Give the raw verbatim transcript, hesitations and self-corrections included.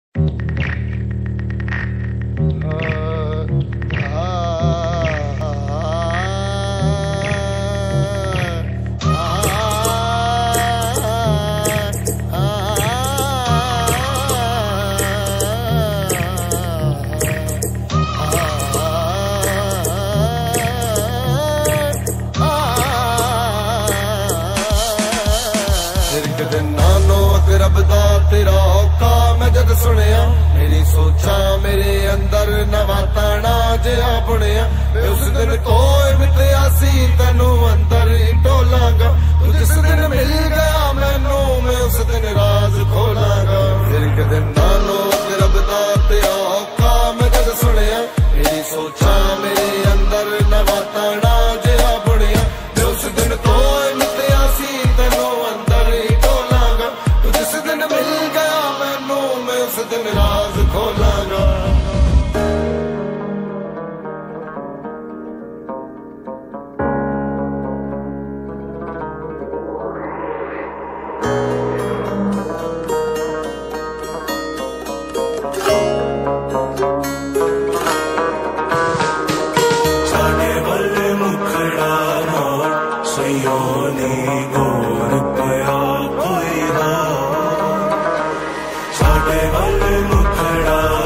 नानो अकरब दा तेरा औका मैं जद सुनिया, मेरी सोचा मेरे अंदर नवाताना जिहा बुनिया। उस दिन कोई मितया सी तेनू अंदर ही टोलांगा, तू जिस दिन मिल गया मैनू मैं उस दिन राज खोलांगा। फिर कदे नानो अकरब दा तेरा औका मैं जद सुनिया, मेरी सोचा मेरे अंदर नवाताना जिहा बुनिया। उस दिन कोई मितया सी तेनू अंदर ही उस दिन राज खोलांगा। साडे वाले मुखड़ा मोर सयोनी गोर पया कोई हो, साडे वाले मुखड़ा